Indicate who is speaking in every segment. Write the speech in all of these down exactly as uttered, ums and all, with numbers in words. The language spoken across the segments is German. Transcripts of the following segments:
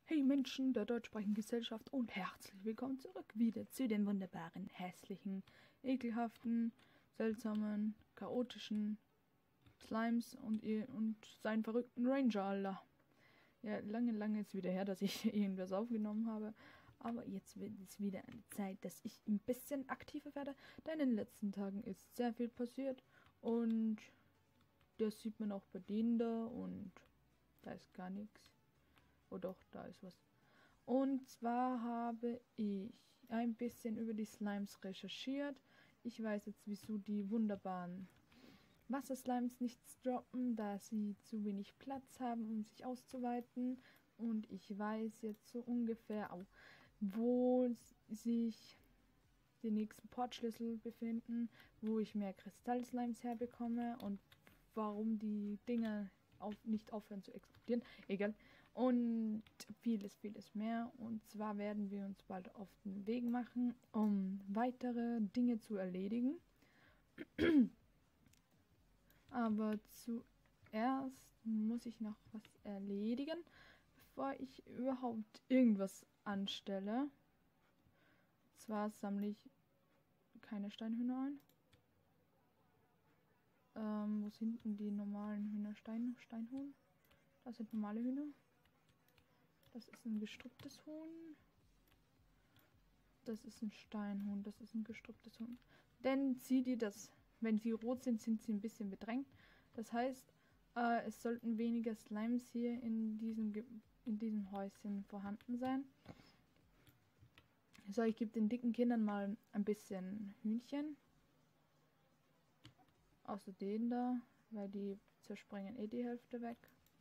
Speaker 1: Hey Menschen der deutschsprachigen Gesellschaft und herzlich willkommen zurück wieder zu den wunderbaren, hässlichen, ekelhaften, seltsamen, chaotischen Slimes und, ihr, und seinen verrückten Ranger, Alter. Ja, lange, lange ist wieder her, dass ich irgendwas aufgenommen habe. Aber jetzt wird es wieder eine Zeit, dass ich ein bisschen aktiver werde. Denn in den letzten Tagen ist sehr viel passiert. Und das sieht man auch bei denen da. Und da ist gar nichts. Oh doch, da ist was. Und zwar habe ich ein bisschen über die Slimes recherchiert. Ich weiß jetzt, wieso die wunderbaren Wasserslimes nichts droppen, da sie zu wenig Platz haben, um sich auszuweiten. Und ich weiß jetzt so ungefähr auch, wo sich die nächsten Portschlüssel befinden, wo ich mehr Kristallslimes herbekomme und warum die Dinger auf, nicht aufhören zu explodieren. Egal. Und vieles, vieles mehr. Und zwar werden wir uns bald auf den Weg machen, um weitere Dinge zu erledigen. Aber zuerst muss ich noch was erledigen, bevor ich überhaupt irgendwas anstelle. Und zwar sammle ich keine Steinhühner ein. Ähm, wo sind denn die normalen Hühner? Stein, Steinhuhn? Das sind normale Hühner. Das ist ein gestrüpptes Huhn. Das ist ein Steinhuhn. Das ist ein gestrüpptes Huhn. Denn sieh dir das. Wenn sie rot sind, sind sie ein bisschen bedrängt. Das heißt, äh, es sollten weniger Slimes hier in diesem, Ge in diesem Häuschen vorhanden sein. So, ich gebe den dicken Kindern mal ein bisschen Hühnchen. Außer denen da, weil die zerspringen eh die Hälfte weg.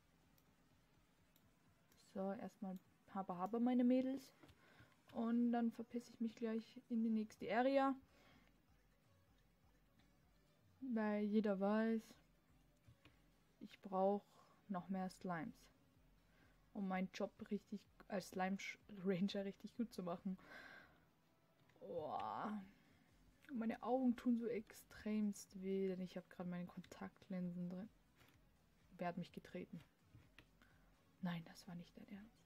Speaker 1: So, erstmal Haber Haber meine Mädels. Und dann verpisse ich mich gleich in die nächste Area. Weil jeder weiß, ich brauche noch mehr Slimes. Um meinen Job richtig als Slime Ranger richtig gut zu machen. Oh. Meine Augen tun so extremst weh, denn ich habe gerade meine Kontaktlinsen drin. Wer hat mich getreten? Nein, das war nicht der Ernst.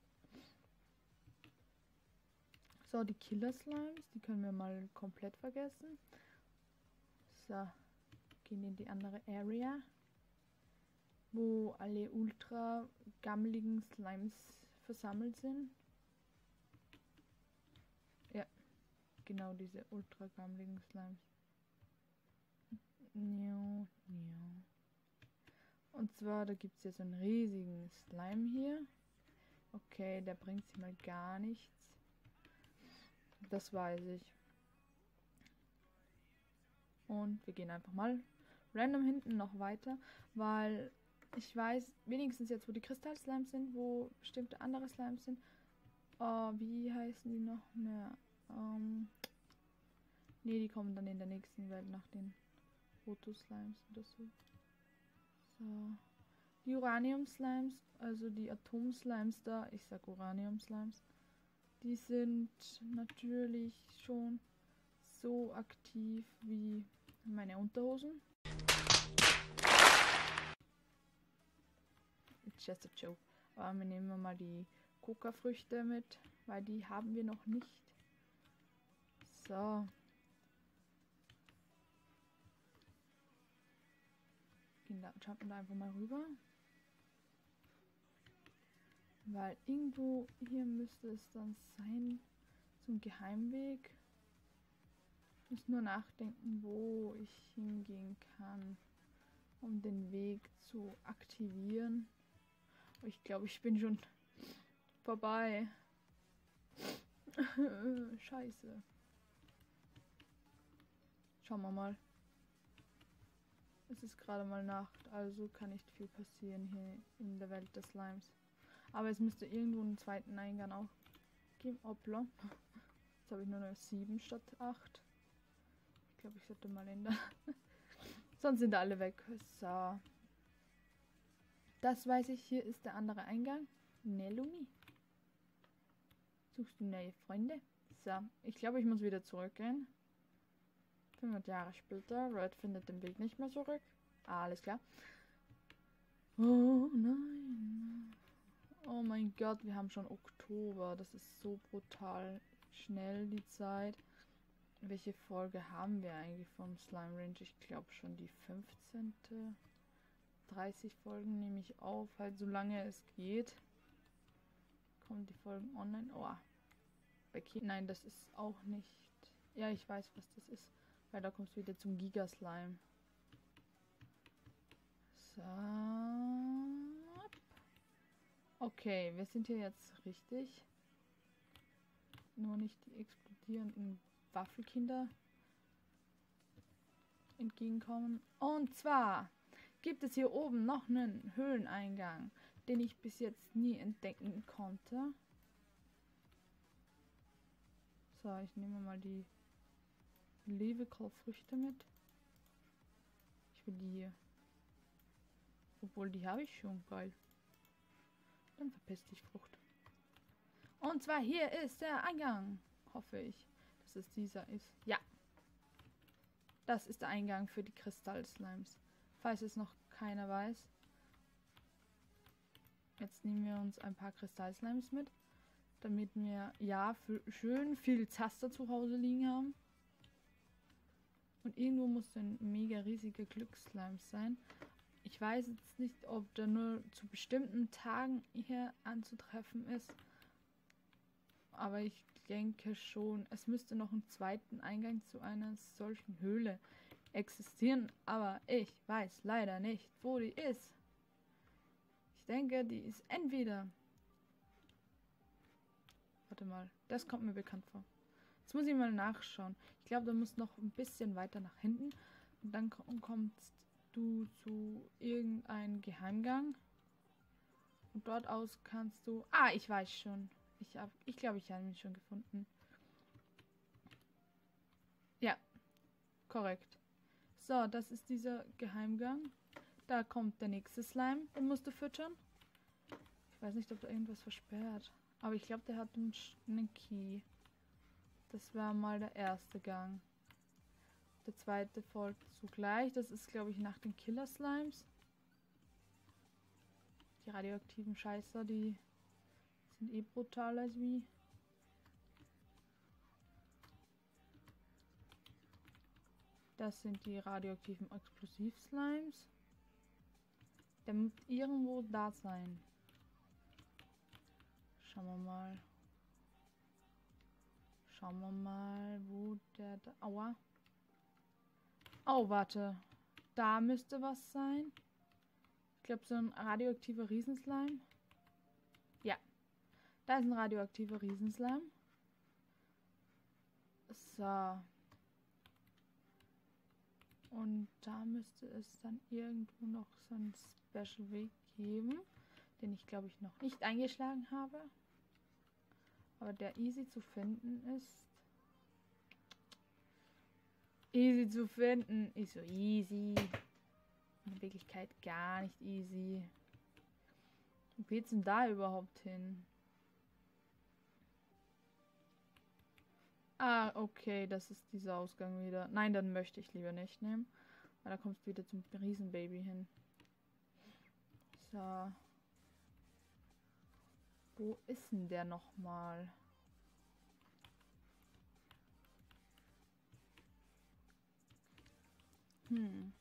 Speaker 1: So, die Killer Slimes, die können wir mal komplett vergessen. So, gehen in die andere Area, wo alle ultra gammeligen Slimes versammelt sind. Ja, genau diese ultra gammeligen Slimes. Und zwar, da gibt es ja so einen riesigen Slime hier. Okay, der bringt sich mal gar nichts. Das weiß ich. Und wir gehen einfach mal random hinten noch weiter, weil ich weiß wenigstens jetzt, wo die Kristallslimes sind, wo bestimmte andere Slimes sind. Oh, wie heißen die noch mehr? Ähm, ne, die kommen dann in der nächsten Welt nach den Photoslimes oder so. So. Die Uranium-Slimes, also die Atom-Slimes da, ich sag Uranium-Slimes, die sind natürlich schon so aktiv wie meine Unterhosen. It's just a joke. Aber wir nehmen mal die Coca-Früchte mit, weil die haben wir noch nicht. So. Gehen da, jumpen da einfach mal rüber. Weil irgendwo hier müsste es dann sein, zum Geheimweg. Ich muss nur nachdenken, wo ich hingehen kann, um den Weg zu aktivieren. Ich glaube, ich bin schon vorbei. Scheiße. Schauen wir mal. Es ist gerade mal Nacht, also kann nicht viel passieren hier in der Welt des Slimes. Aber es müsste irgendwo einen zweiten Eingang auch geben. Hoppla. Jetzt habe ich nur noch sieben statt acht. Ich glaube, ich sollte mal in der... Sonst sind alle weg. So. Das weiß ich. Hier ist der andere Eingang. Ne, Lumi. Suchst du neue Freunde? So. Ich glaube, ich muss wieder zurückgehen. fünfhundert Jahre später. Red findet den Weg nicht mehr zurück. Ah, alles klar. Oh nein. Oh mein Gott, wir haben schon Oktober. Das ist so brutal schnell die Zeit. Welche Folge haben wir eigentlich vom Slime Range? Ich glaube schon die fünfzehnte dreißig Folgen nehme ich auf, halt solange es geht. Kommen die Folgen online? Oh, Becky. Nein, das ist auch nicht. Ja, ich weiß, was das ist. Weil da kommst du wieder zum Giga-Slime. So. Okay, wir sind hier jetzt richtig. Nur nicht die explodierenden Waffelkinder entgegenkommen. Und zwar gibt es hier oben noch einen Höhleneingang, den ich bis jetzt nie entdecken konnte. So, ich nehme mal die Lebekohl-Früchte mit. Ich will die hier. Obwohl, die habe ich schon. Geil. Dann verpiss dich, Frucht. Und zwar hier ist der Eingang. Hoffe ich, dass es dieser ist. Ja. Das ist der Eingang für die Kristall-Slimes. Falls es noch keiner weiß. Jetzt nehmen wir uns ein paar Kristall-Slimes mit. Damit wir, ja, für schön viel Zaster zu Hause liegen haben. Und irgendwo muss ein mega riesiger Glücksslime sein. Ich weiß jetzt nicht, ob der nur zu bestimmten Tagen hier anzutreffen ist. Aber ich denke schon, es müsste noch einen zweiten Eingang zu einer solchen Höhle existieren. Aber ich weiß leider nicht, wo die ist. Ich denke, die ist entweder... Warte mal, das kommt mir bekannt vor. Jetzt muss ich mal nachschauen. Ich glaube, da muss noch ein bisschen weiter nach hinten. Und dann kommst du zu irgendeinem Geheimgang. Und dort aus kannst du... Ah, ich weiß schon. Ich glaube, ich, glaub, ich habe ihn schon gefunden. Ja, korrekt. So, das ist dieser Geheimgang. Da kommt der nächste Slime. Den musst du füttern. Ich weiß nicht, ob da irgendwas versperrt. Aber ich glaube, der hat einen, einen Key. Das war mal der erste Gang. Der zweite folgt zugleich. Das ist, glaube ich, nach den Killer Slimes. Die radioaktiven Scheißer, die sind eh brutal als wie. Das sind die radioaktiven Explosiv-Slimes. Der muss irgendwo da sein. Schauen wir mal. Schauen wir mal, wo der da... Aua. Oh, warte. Da müsste was sein. Ich glaube, so ein radioaktiver Riesenslime. Ja. Da ist ein radioaktiver Riesenslime. So. Und da müsste es dann irgendwo noch so einen Special Weg geben, den ich, glaube ich, noch nicht eingeschlagen habe. Aber der easy zu finden ist. Easy zu finden ist so easy. In Wirklichkeit gar nicht easy. Wo geht's denn da überhaupt hin? Ah, okay, das ist dieser Ausgang wieder. Nein, dann möchte ich lieber nicht nehmen. Weil da kommst du wieder zum Riesenbaby hin. So. Wo ist denn der nochmal? Hm.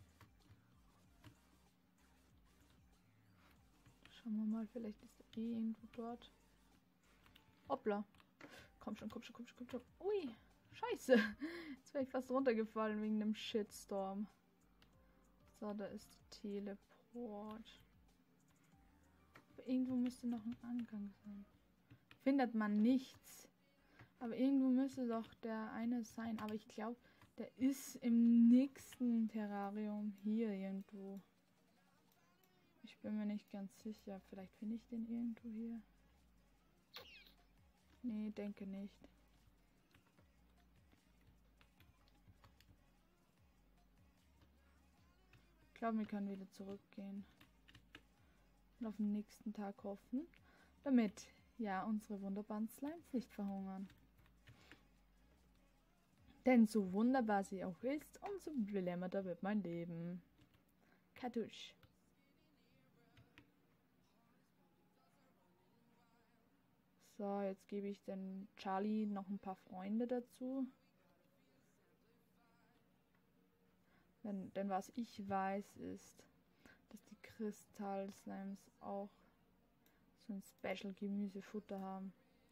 Speaker 1: Schauen wir mal, vielleicht ist er eh irgendwo dort. Hoppla. Komm schon, komm schon, komm schon, komm schon. Ui, scheiße. Jetzt wäre ich fast runtergefallen wegen dem Shitstorm. So, da ist der Teleport. Aber irgendwo müsste noch ein Angang sein. Findet man nichts. Aber irgendwo müsste doch der eine sein. Aber ich glaube, der ist im nächsten Terrarium hier irgendwo. Ich bin mir nicht ganz sicher. Vielleicht finde ich den irgendwo hier. Nee, denke nicht. Ich glaube, wir können wieder zurückgehen. Und auf den nächsten Tag hoffen, damit ja unsere wunderbaren Slimes nicht verhungern. Denn so wunderbar sie auch ist, umso belämmerter wird mein Leben. Kartusch. So, jetzt gebe ich den Charlie noch ein paar Freunde dazu. Denn, denn was ich weiß ist, dass die Kristall-Slimes auch so ein Special-Gemüsefutter haben.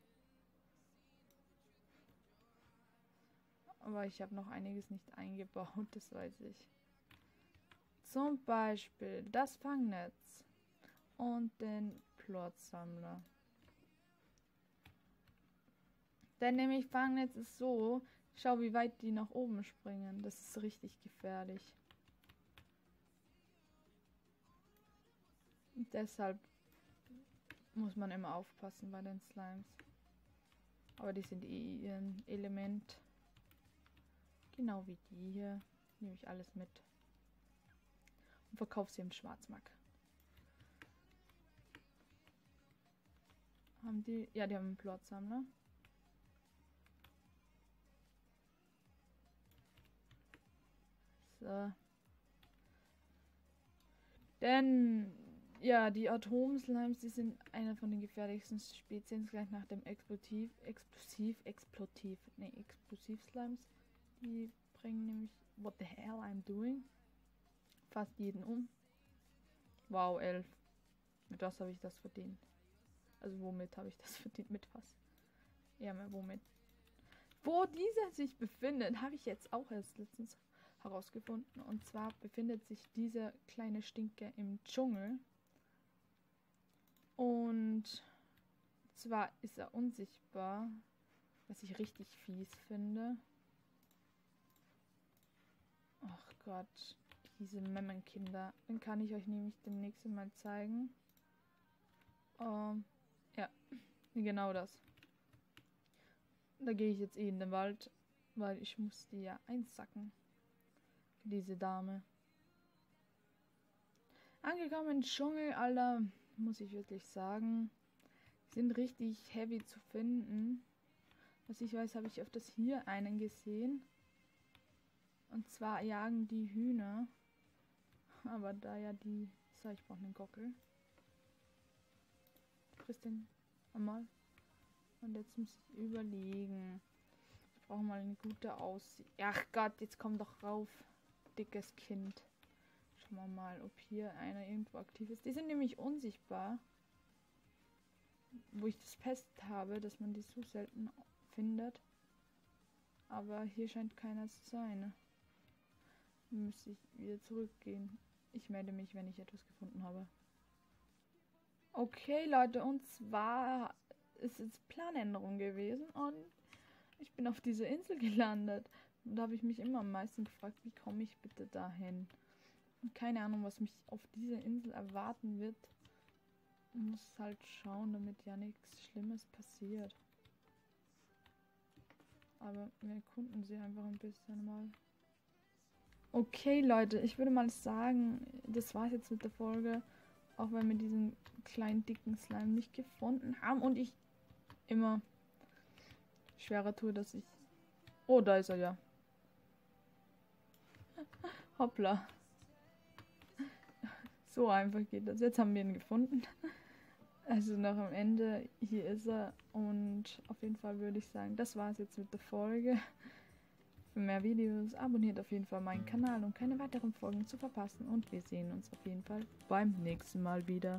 Speaker 1: Aber ich habe noch einiges nicht eingebaut, das weiß ich. Zum Beispiel das Fangnetz und den Plotsammler. Denn nämlich Fangnetz ist so, schau wie weit die nach oben springen. Das ist richtig gefährlich. Und deshalb muss man immer aufpassen bei den Slimes. Aber die sind eh ihren Element. Genau wie die hier. Nehme ich alles mit. Und verkaufe sie im Schwarzmarkt. Haben die. Ja, die haben einen Plotsammler. So. Denn, ja, die Atom-Slimes, die sind eine von den gefährlichsten Spezies, gleich nach dem Explosiv, Explosiv, Explotiv, ne, Explosiv-Slimes. Die bringen nämlich, what the hell I'm doing, fast jeden um. Wow, elf. Mit was habe ich das verdient? Also womit habe ich das verdient? Mit was? Ja, mehr womit? Wo dieser sich befindet, habe ich jetzt auch erst letztens herausgefunden. Und zwar befindet sich dieser kleine Stinker im Dschungel. Und zwar ist er unsichtbar, was ich richtig fies finde. Ach Gott, diese Memmenkinder. Den kann ich euch nämlich demnächst mal zeigen. Ähm, ja, genau das. Da gehe ich jetzt eh in den Wald, weil ich muss die ja einsacken. Diese Dame. Angekommen im Dschungel, Alter, muss ich wirklich sagen. Sind richtig heavy zu finden. Was ich weiß, habe ich öfters hier einen gesehen. Und zwar jagen die Hühner. Aber da ja die... So, ich brauche einen Gockel. Frisst den einmal. Und jetzt muss ich überlegen. Ich brauche mal eine gute Aussicht. Ach Gott, jetzt komm doch rauf. Dickes Kind. Schauen wir mal, ob hier einer irgendwo aktiv ist. Die sind nämlich unsichtbar. Wo ich das Pest habe, dass man die so selten findet. Aber hier scheint keiner zu sein. Dann müsste ich wieder zurückgehen. Ich melde mich, wenn ich etwas gefunden habe. Okay, Leute, und zwar ist es Planänderung gewesen und ich bin auf dieser Insel gelandet. Und da habe ich mich immer am meisten gefragt, wie komme ich bitte dahin? Und keine Ahnung, was mich auf dieser Insel erwarten wird. Ich muss halt schauen, damit ja nichts Schlimmes passiert. Aber wir erkunden sie einfach ein bisschen mal. Okay, Leute, ich würde mal sagen, das war's jetzt mit der Folge. Auch wenn wir diesen kleinen, dicken Slime nicht gefunden haben. Und ich immer schwerer tue, dass ich... Oh, da ist er ja. Hoppla. So einfach geht das. Jetzt haben wir ihn gefunden. Also noch am Ende. Hier ist er. Und auf jeden Fall würde ich sagen, das war es jetzt mit der Folge. Für mehr Videos abonniert auf jeden Fall meinen Kanal, um keine weiteren Folgen zu verpassen. Und wir sehen uns auf jeden Fall beim nächsten Mal wieder.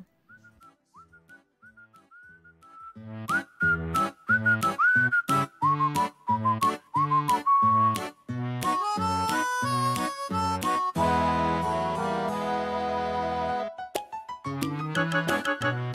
Speaker 1: Thank you.